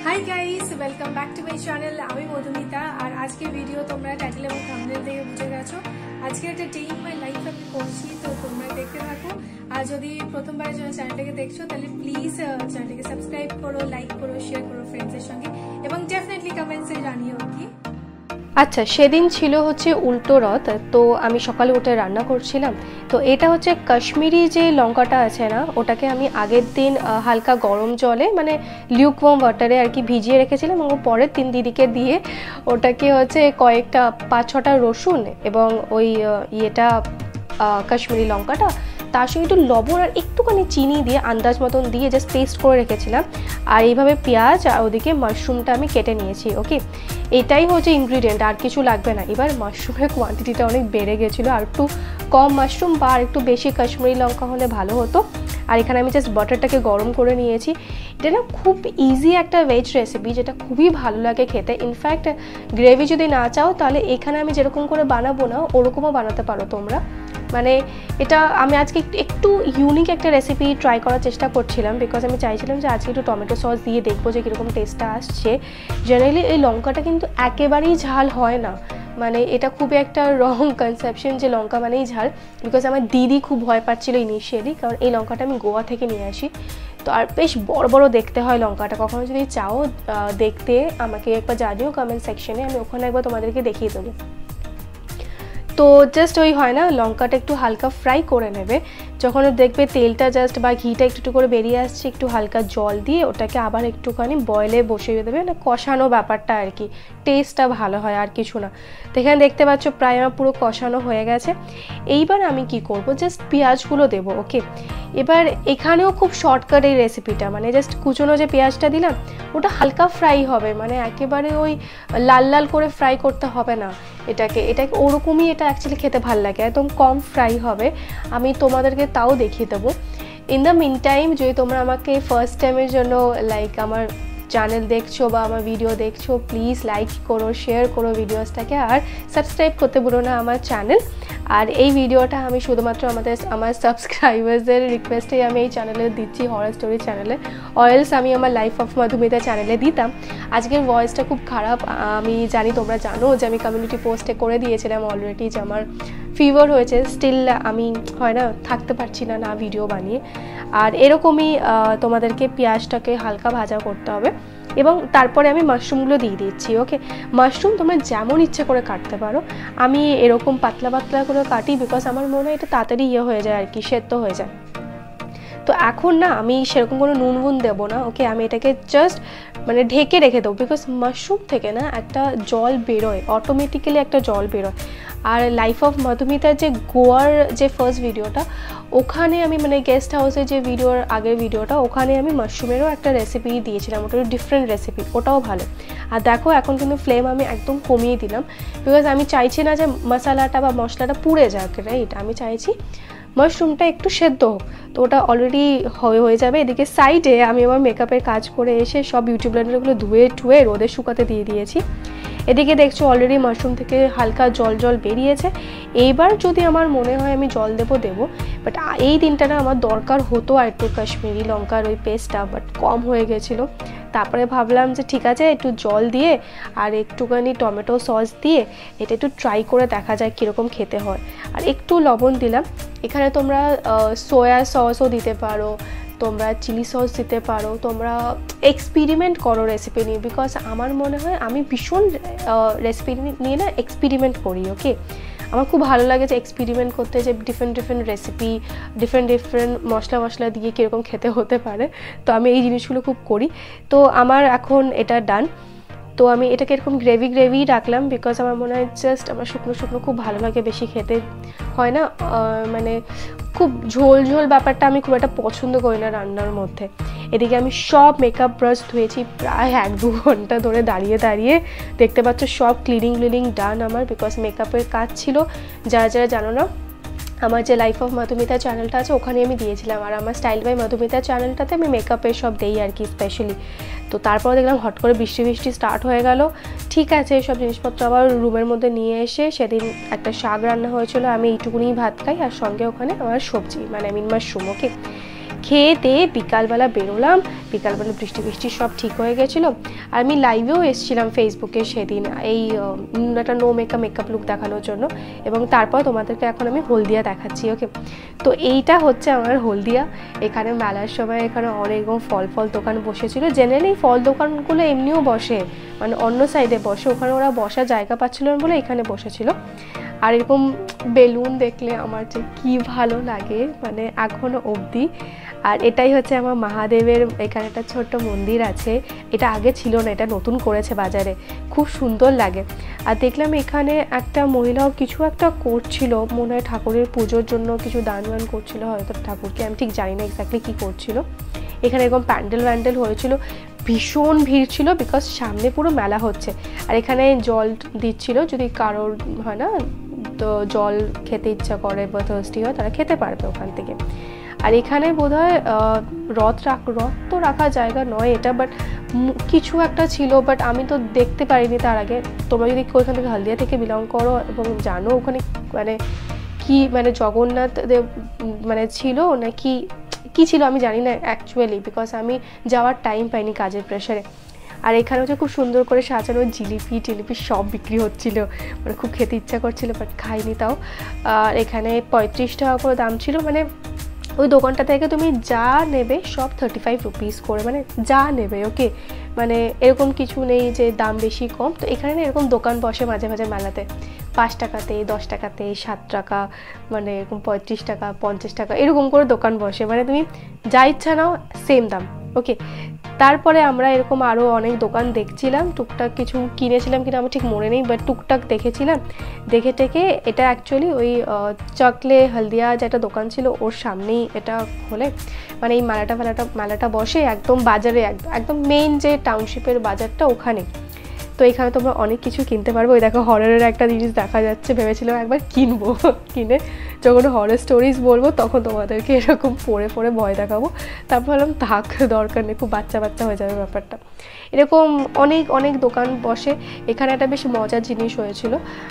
High guys welcome back to my channel আমি মধুমিতা আর আজকের video তোমরা টাইটেল এবং থাম্বনেল দেখে বুঝে গেছো আজকে একটা ডে ইন মাই লাইফ আমি করছি তো তোমরা দেখতে থাকো আর যদি প্রথমবার চ্যানেলটাকে দেখছো তাহলে প্লিজ চ্যানেলটাকে সাবস্ক্রাইব করো লাইক করো শেয়ার করো ফ্রেন্ডসদের সঙ্গে এবং ডেফিনেটলি কমেন্টসে জানিও কি আচ্ছা সেদিন ছিল হচ্ছে উল্টো রথ তো আমি সকালে উঠে রান্না করছিলাম তো এটা হচ্ছে কাশ্মীরি যে লঙ্কাটা আছে না ওটাকে আমি আগের দিন হালকা গরম জলে মানে লিউকওয়ার্ম ওয়াটারে আর কি ভিজিয়ে রেখেছিলাম এবং পরের দিন দিদিকে দিয়ে ওটাকে হচ্ছে কয়েকটা 5-6টা রসুন এবং ওই ইয়েটা কাশ্মীরি লঙ্কাটা তার সঙ্গে একটু লবণ আর একটুখানি চিনি দিয়ে আন্দাজ মতন দিয়ে জাস্ট পেস্ট করে রেখেছিলাম আর এইভাবে পেঁয়াজ আর ওদিকে মাশরুমটা আমি কেটে নিয়েছি ওকে এটাই হচ্ছে ইনগ্রিডিয়েন্ট আর কিছু লাগবে না এবার মাশরুমের কোয়ান্টিটিটা অনেক বেড়ে গেছিলো আর একটু কম মাশরুম বা আর একটু বেশি কাশ্মীরি লঙ্কা হলে ভালো হতো আর এখানে আমি জাস্ট বাটারটাকে গরম করে নিয়েছি এটা না খুব ইজি একটা ভেজ রেসিপি যেটা খুবই ভালো লাগে খেতে ইনফ্যাক্ট গ্রেভি যদি না চাও তাহলে এখানে আমি যেরকম করে বানাবো না ওরকমও বানাতে পারো তোমরা মানে এটা আমি আজকে একটু ইউনিক একটা রেসিপি ট্রাই করার চেষ্টা করছিলাম বিকজ আমি চাইছিলাম যে আজকে একটু টমেটো সস দিয়ে দেখবো যে কীরকম টেস্টটা আসছে জেনারেলি এই লঙ্কাটা কিন্তু একেবারেই ঝাল হয় না মানে এটা খুবই একটা রং কনসেপশন যে লঙ্কা মানেই ঝাল বিকজ আমার দিদি খুব ভয় পাচ্ছিল ইনিশিয়ালি কারণ এই লঙ্কাটা আমি গোয়া থেকে নিয়ে আসি তো আর বেশ বড় বড় দেখতে হয় লঙ্কাটা কখনো যদি চাও দেখতে আমাকে একবার জানিও কমেন্ট সেকশনে আমি ওখানে একবার তোমাদেরকে দেখিয়ে দেবো তো জাস্ট ওই হয় না লঙ্কাটা একটু হালকা ফ্রাই করে নেবে যখন দেখবে তেলটা জাস্ট বা ঘিটা একটু করে বেরিয়ে আসছে একটু হালকা জল দিয়ে ওটাকে আবার একটুখানি বয়েলে বসিয়ে দেবে না কষানো ব্যাপারটা আর কি টেস্টটা ভালো হয় আর কিছু না তো এখানে দেখতে পাচ্ছ প্রায় আমার পুরো কষানো হয়ে গেছে এইবার আমি কি করব জাস্ট পেঁয়াজগুলো দেবো ওকে এবার এখানেও খুব শর্টকাট এই রেসিপিটা মানে জাস্ট কুচনো যে পেঁয়াজটা দিলাম ওটা হালকা ফ্রাই হবে মানে একেবারে ওই লাল লাল করে ফ্রাই করতে হবে না এটাকে ওরকমই এটা অ্যাকচুয়ালি খেতে ভালো লাগে একদম কম ফ্রাই হবে আমি তোমাদেরকে তাও দেখিয়ে দেবো ইন দ্য মিন টাইম যদি তোমরা আমাকে ফার্স্ট টাইমের জন্য লাইক আমার চ্যানেল দেখছো বা আমার ভিডিও দেখছো প্লিজ লাইক করো শেয়ার করো ভিডিওসটাকে আর সাবস্ক্রাইব করতে ভুলো না আমার চ্যানেল আর এই ভিডিওটা আমি শুধুমাত্র আমার সাবস্ক্রাইবার্সদের রিকোয়েস্টেই আমি এই চ্যানেলে দিচ্ছি হরার স্টোরি চ্যানেলে অয়েলস আমি আমার লাইফ অফ মধুমিতা চ্যানেলে দিতাম আজকের ভয়েসটা খুব খারাপ আমি জানি তোমরা জানো যে আমি কমিউনিটি পোস্টে করে দিয়েছিলাম অলরেডি যে আমার ফিভার হয়েছে স্টিল আমি হয় না থাকতে পারছি না ভিডিও বানিয়ে আর এরকমই তোমাদেরকে পেঁয়াজটাকে হালকা ভাজা করতে হবে এবং তারপরে আমি মাশরুমগুলো দিয়ে দিচ্ছি ওকে মাশরুম তোমরা যেমন ইচ্ছে করে কাটতে পারো আমি এরকম পাতলা পাতলা করে কাটি বিকজ আমার মনে হয় এটা তাড়াতাড়ি হয়ে যায় আর কি সেদ্ধ হয়ে যায় তো এখন না আমি সেরকম কোনো নুন দেবো না ওকে আমি এটাকে জাস্ট মানে ঢেকে রেখে দেবো বিকজ মাশরুম থেকে না একটা জল বেরোয় অটোমেটিক্যালি একটা জল বেরোয় আর লাইফ অফ মধুমিতার যে গোয়ার যে ফার্স্ট ভিডিওটা ওখানে আমি মানে গেস্ট হাউসে যে আগের ভিডিওটা ওখানে আমি মাশরুমেরও একটা রেসিপি দিয়েছিলাম ওটা ডিফারেন্ট রেসিপি ওটাও ভালো আর দেখো এখন কিন্তু ফ্লেম আমি একদম কমিয়ে দিলাম বিকজ আমি চাইছি না যে মশলাটা বা মশলাটা পুড়ে যাক রাইট আমি চাইছি মাশরুমটা একটু সেদ্ধ হোক তো ওটা অলরেডি হয়ে যাবে এদিকে সাইডে আমি আমার মেকআপের কাজ করে এসে সব বিউটি ব্লেন্ডারগুলো ধুয়ে রোদে শুকাতে দিয়ে দিয়েছি এদিকে দেখছো অলরেডি মাশরুম থেকে হালকা জল বেরিয়েছে এইবার যদি আমার মনে হয় আমি জল দেবো বাট এই দিনটা না আমার দরকার হতো আর একটু কাশ্মীরি লঙ্কার ওই পেস্টটা বাট কম হয়ে গেছিলো তারপরে ভাবলাম যে ঠিক আছে একটু জল দিয়ে আর একটুখানি টমেটো সস দিয়ে এটা একটু ট্রাই করে দেখা যায় কীরকম খেতে হয় আর একটু লবণ দিলাম এখানে তোমরা সয়া সসও দিতে পারো তোমরা চিলি সস দিতে পারো তোমরা এক্সপেরিমেন্ট করো রেসিপি নিয়ে বিকজ আমার মনে হয় আমি ভীষণ রেসিপি নিয়ে না এক্সপেরিমেন্ট করি ওকে আমার খুব ভালো লাগে যে এক্সপেরিমেন্ট করতে যে ডিফারেন্ট রেসিপি ডিফারেন্ট মশলা দিয়ে কীরকম খেতে হতে পারে তো আমি এই জিনিসগুলো খুব করি তো আমার এখন এটা ডান তো আমি এটাকে এরকম গ্রেভি রাখলাম বিকজ আমার মনে হয় জাস্ট আমার শুকনো খুব ভালো লাগে বেশি খেতে হয় না মানে খুব ঝোল ব্যাপারটা আমি খুব একটা পছন্দ করি না রান্নার মধ্যে এদিকে আমি সব মেকআপ ব্রাশ ধুয়েছি প্রায় 1-2 ঘন্টা ধরে দাঁড়িয়ে দেখতে পাচ্ছ সব ক্লিনিং ডান আমার বিকজ মেকআপের কাজ ছিল যারা জানো না আমার যে লাইফ অফ মধুমিতা চ্যানেলটা আছে ওখানে আমি দিয়েছিলাম আর আমার স্টাইল বাই মধুমিতা চ্যানেলটাতে আমি মেকআপের সব দেই আর কি স্পেশালি তো তারপর দেখলাম হট করে বৃষ্টি স্টার্ট হয়ে গেল ঠিক আছে সব জিনিসপত্র আবার রুমের মধ্যে নিয়ে এসে সেদিন একটা শাক রান্না হয়েছিল আমি এইটুকুনি ভাত খাই আর সঙ্গে ওখানে আমার সবজি মানে মাশরুম ওকে খেয়ে দিয়ে বিকালবেলা বেরোলাম। বিকালবেলা বৃষ্টি বৃষ্টি সব ঠিক হয়ে গেছিলো। আর আমি লাইভেও এসেছিলাম ফেসবুকে সেদিন এই একটা নো মেকআপ লুক দেখানোর জন্য, এবং তারপর তোমাদেরকে এখন আমি হলদিয়া দেখাচ্ছি। ওকে, তো এইটা হচ্ছে আমার হলদিয়া। এখানে মেলার সময় এখানে অনেক ফল দোকান বসেছিল। জেনারেলি ফল দোকানগুলো এমনিও বসে, মানে অন্য সাইডে বসে, ওখানে ওরা বসার জায়গা পাচ্ছিল না বলে এখানে বসেছিল। আর এরকম বেলুন দেখলে আমার যে কি ভালো লাগে, মানে এখনও অবধি। আর এটাই হচ্ছে আমার মহাদেবের, এখানে একটা ছোট্ট মন্দির আছে, এটা আগে ছিল না, এটা নতুন করেছে বাজারে, খুব সুন্দর লাগে। আর দেখলাম এখানে একটা মহিলাও কিছু একটা করছিল, মনে হয় ঠাকুরের পুজোর জন্য কিছু দান করছিল হয়তো ঠাকুরকে, আমি ঠিক জানি না এক্স্যাক্টলি কী করছিল। এখানে এরকম প্যান্ডেল হয়েছিল, ভীষণ ভিড় ছিল, বিকজ সামনে পুরো মেলা হচ্ছে। আর এখানে জল দিচ্ছিল, যদি কারোর হয় না তো জল খেতে ইচ্ছা করে বা থার্স্টি হয় তারা খেতে পারবে ওখান থেকে। আর এখানে বোধহয় রথ তো রাখার জায়গা নয় এটা, বাট কিছু একটা ছিল, বাট আমি তো দেখতে পারিনি তার আগে। তোমরা যদি ওইখান থেকে হলদিয়া থেকে বিলং করো এবং জানো ওখানে মানে কি মানে জগন্নাথ দেব মানে ছিল না কি ছিল আমি জানি না অ্যাকচুয়ালি, বিকজ আমি যাওয়ার টাইম পাইনি কাজের প্রেশারে। আর এখানে হচ্ছে খুব সুন্দর করে সাজানো জিলিপি সব বিক্রি হচ্ছিল, মানে খুব খেতে ইচ্ছা করছিল, বাট খাইনি তাও। আর এখানে 35 টাকা করে দাম ছিল, মানে ওই দোকানটা থেকে তুমি যা নেবে সব 35 রুপিস করে, মানে যা নেবে। ওকে, মানে এরকম কিছু নেই যে দাম বেশি কম। তো এখানে না এরকম দোকান বসে মাঝে মাঝে মেলাতে, 5 টাকাতে, 10 টাকাতে, 7 টাকা, মানে এরকম 35 টাকা, 50 টাকা এরকম করে দোকান বসে, মানে তুমি যা ইচ্ছা নাও সেম দাম। ওকে, তারপরে আমরা এরকম আরও অনেক দোকান দেখছিলাম, টুকটাক কিছু কিনেছিলাম কিনা আমার ঠিক মনে নেই, বাট টুকটাক দেখেছিলাম। দেখে টেকে এটা অ্যাকচুয়ালি ওই চকলে হলদিয়া যে একটা দোকান ছিল ওর সামনেই এটা হলে, মানে এই মেলাটা বসে একদম বাজারে, একদম মেইন যে টাউনশিপের বাজারটা ওখানে। তো এখানে তোমরা অনেক কিছু কিনতে পারবে। ওই দেখো হররের একটা জিনিস দেখা যাচ্ছে, ভেবেছিলাম একবার কিনবো, কিনে যখন হরর স্টোরিজ বলবো তখন তোমাদেরকে এরকম পড়ে ভয় দেখাবো। তারপর ভাবলাম থাক, দরকার নেই, খুব বাচ্চা হয়ে যাবে ব্যাপারটা। এরকম অনেক দোকান বসে। এখানে একটা বেশ মজার জিনিস হয়েছিল,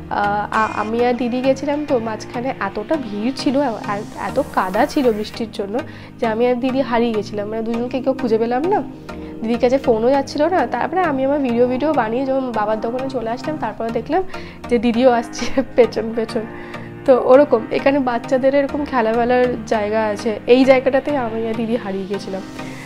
আমি আর দিদি গেছিলাম, তো মাঝখানে এতটা ভিড় ছিল আর এত কাদা ছিল বৃষ্টির জন্য যে আমি আর দিদি হারিয়ে গেছিলাম, মানে দুজনকে কেউ খুঁজে পেলাম না। দিদির কাছে ফোনও যাচ্ছিল না। তারপরে আমি আমার ভিডিও বানিয়ে যখন বাবার দোকানে চলে আসলাম, তারপরে দেখলাম যে দিদিও আসছে পেছন। তো ওরকম এখানে বাচ্চাদের এরকম খেলার জায়গা আছে, এই জায়গাটাতে আমি আর দিদি হারিয়ে গেছিলাম।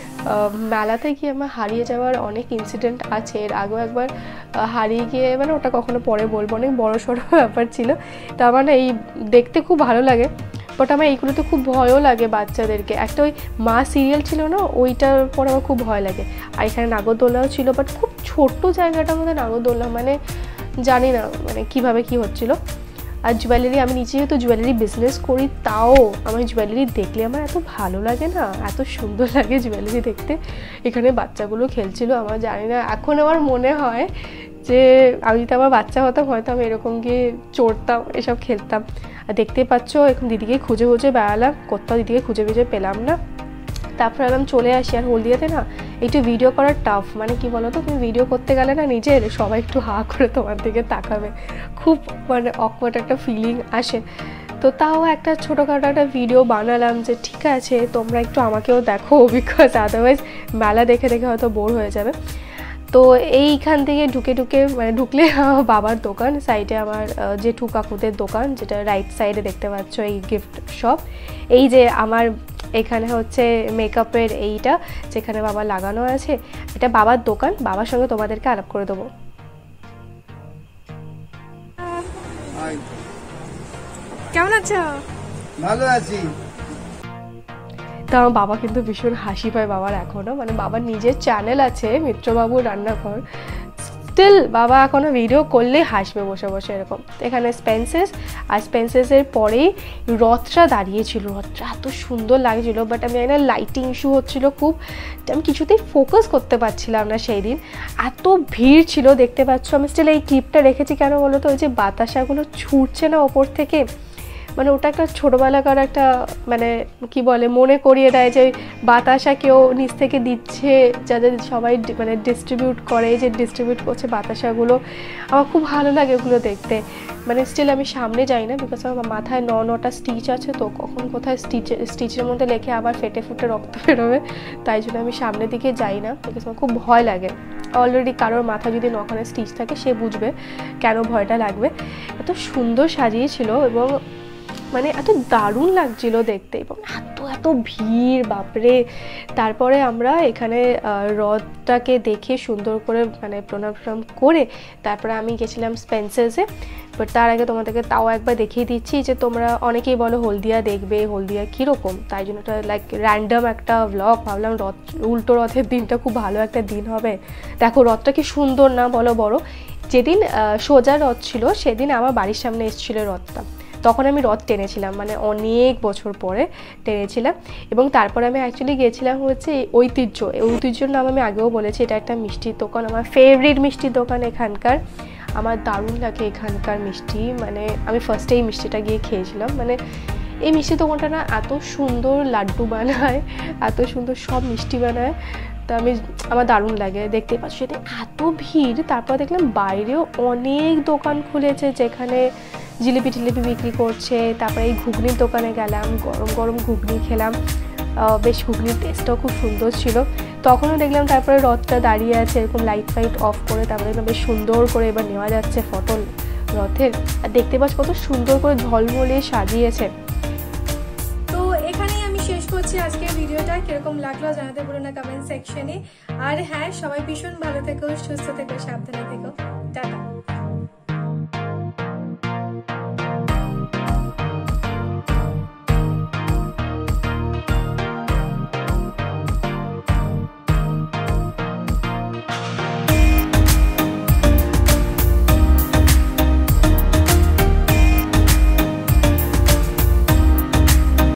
মেলাতে গিয়ে আমার হারিয়ে যাওয়ার অনেক ইনসিডেন্ট আছে, এর আগেও একবার হারিয়ে গিয়ে, মানে ওটা কখনো পরে বলবো, অনেক বড়সড় ব্যাপার ছিল। তো আমার না এই দেখতে খুব ভালো লাগে, বাট আমার এইগুলোতে খুব ভয়ও লাগে বাচ্চাদেরকে। একটা ওই মা সিরিয়াল ছিল না, ওইটার পর আমার খুব ভয় লাগে। আর এখানে নাগরদোলনাও ছিল, বাট খুব ছোট্ট জায়গাটার মধ্যে নাগরদোলনা, মানে জানি না মানে কীভাবে কী হচ্ছিলো। আর জুয়েলারি, আমি নিজে যেহেতু জুয়েলারি বিজনেস করি, তাও আমার জুয়েলারি দেখলে আমার এত ভালো লাগে না, এত সুন্দর লাগে জুয়েলারি দেখতে। এখানে বাচ্চাগুলো খেলছিল, আমার জানি না, এখন আমার মনে হয় যে আমি যদি আমার বাচ্চা হতাম হয়তো আমি এরকম গিয়ে চড়তাম, এসব খেলতাম। আর দেখতেই পাচ্ছ এখন দিদিকে খুঁজে বেড়ালাম, কোথাও দিদিকে খুঁজে পেলাম না। তারপর আমি চলে আসি। আর হলদিয়াতে না একটু ভিডিও করা টাফ, মানে কি বলো তো, তুমি ভিডিও করতে গেলে না নিজের সবাই একটু হা করে তোমার দিকে তাকাবে, খুব মানে অকওয়ার্ড একটা ফিলিং আসে। তো তাও একটা ছোটোখাটো একটা ভিডিও বানালাম যে ঠিক আছে তোমরা একটু আমাকেও দেখো, বিকজ আদারওয়াইজ মেলা দেখে হয়তো বোর হয়ে যাবে। তো এইখান থেকে ঢুকলে আমার বাবার দোকান, সাইডে আমার জেঠু কাকুদের দোকান, যেটা রাইট সাইডে দেখতে পাচ্ছ, এই গিফট শপ। এই যে আমার এখানে হচ্ছে মেকআপের এইটা যেখানে বাবা লাগানো আছে, এটা বাবার দোকান। বাবার সঙ্গে তোমাদেরকে আলাপ করে দেবো। কেমন আছো? ভালো আছি। তো আমার বাবা কিন্তু ভীষণ হাসি পায় বাবার এখনও, মানে বাবার নিজের চ্যানেল আছে মিত্রবাবুর রান্নাঘর, স্টিল বাবা এখনও ভিডিও করলেই হাসবে বসে এরকম। এখানে স্পেন্সেস, আর স্পেন্সেসের পরেই রথটা দাঁড়িয়েছিল, রথটা এত সুন্দর লাগছিলো, বাট আমি জানি না লাইটিং ইস্যু হচ্ছিলো খুব, আমি কিছুতেই ফোকাস করতে পারছিলাম না সেই দিন, এত ভিড় ছিল। দেখতে পাচ্ছ আমি স্টিল এই ক্লিপটা রেখেছি কেন বলো তো, ওই যে বাতাসাগুলো ছুটছে না ওপর থেকে, মানে ওটা একটা ছোটোবেলাকার একটা মানে কি বলে মনে করিয়ে দেয় যে বাতাসা কেউ নিচ থেকে দিচ্ছে, যাদের সবাই মানে ডিস্ট্রিবিউট করে, যে ডিস্ট্রিবিউট করছে বাতাসাগুলো। আমার খুব ভালো লাগে ওগুলো দেখতে। মানে স্টিল আমি সামনে যাই না, বিকজ আমার মাথায় 9টা স্টিচ আছে, তো কখন কোথায় স্টিচের মধ্যে লেখে আবার ফেটে ফুটে রক্ত বেরোবে, তাই জন্য আমি সামনের দিকে যাই না, বিকজ আমার খুব ভয় লাগে। অলরেডি কারোর মাথা যদি 9খানা স্টিচ থাকে সে বুঝবে কেন ভয়টা লাগবে। এত সুন্দর সাজিয়েছিল এবং মানে এত দারুণ লাগছিল দেখতে, এবং এত এত ভিড়, বাপরে। তারপরে আমরা এখানে হ্রদটাকে দেখে সুন্দর করে মানে প্রণাম করে তারপরে আমি গেছিলাম স্পেন্সার্সে। বাট তার আগে তোমাদেরকে তাও একবার দেখিয়ে দিচ্ছি যে তোমরা অনেকেই বলো হলদিয়া দেখবে, হলদিয়া কীরকম, তাই জন্য এটা লাইক র্যান্ডম একটা ব্লগ। ভাবলাম উল্টো রথের দিনটা খুব ভালো একটা দিন হবে। দেখো রথটা কি সুন্দর না বলো, বড়। যেদিন সোজা রথ ছিল সেদিন আমার বাড়ির সামনে এসেছিলো রথটা, তখন আমি রথ টেনেছিলাম, মানে অনেক বছর পরে টেনেছিলাম। এবং তারপরে আমি অ্যাকচুয়ালি গিয়েছিলাম হচ্ছে ঐতিহ্যর নাম আমি আগেও বলেছি, এটা একটা মিষ্টির দোকান, আমার ফেভারিট মিষ্টির দোকান এখানকার। আমার দারুণ লাগে এখানকার মিষ্টি, মানে আমি ফার্স্টে এই মিষ্টিটা গিয়ে খেয়েছিলাম। মানে এই মিষ্টি দোকানটা না এত সুন্দর লাড্ডু বানায়, এত সুন্দর সব মিষ্টি বানায়, তো আমার দারুণ লাগে। দেখতে পাচ্ছি সেটা এত ভিড়। তারপর দেখলাম বাইরেও অনেক দোকান খুলেছে যেখানে জিলিপি টিলিপি বিক্রি করছে। তারপরে এই ঘুগনির দোকানে গেলাম, গরম গরম ঘুগনি খেলাম, বেশ ঘুগনির টেস্টটাও খুব সুন্দর ছিল। তখনও দেখলাম তারপরে রথটা দাঁড়িয়ে আছে এরকম লাইট ফাইট অফ করে, তারপরে দেখলাম বেশ সুন্দর করে এবার নেওয়া যাচ্ছে ফটো রথের। আর দেখতে পাচ্ছ কত সুন্দর করে ঝলমলে সাজিয়েছে। তো এখানেই আমি শেষ করছি আজকের ভিডিওটা। কিরকম লাগলো জানাতে বলো না কমেন্ট সেকশনে। আর হ্যাঁ, সবাই ভীষণ ভালো থেকো, সুস্থ থেকো, সাবধানে থেকো। টাটা।